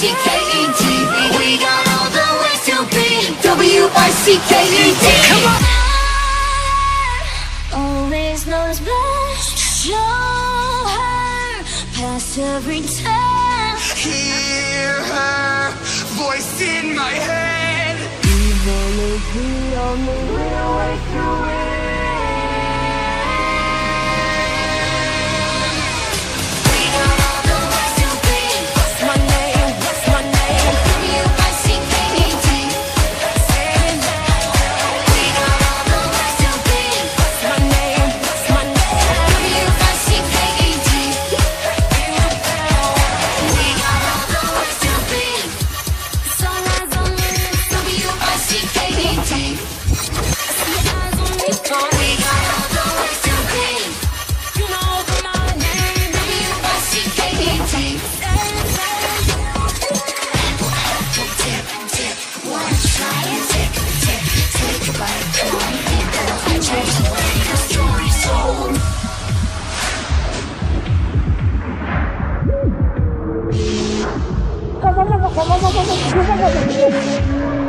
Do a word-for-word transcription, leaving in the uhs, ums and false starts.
C K E D. We got all the ways to be W I C K E D. Come on! Always knows best. Show her past every turn. Hear her voice in my head. Even if we only will way through it. Vamos, vamos, vamos, vamos, vamos, vamos, vamos, vamos.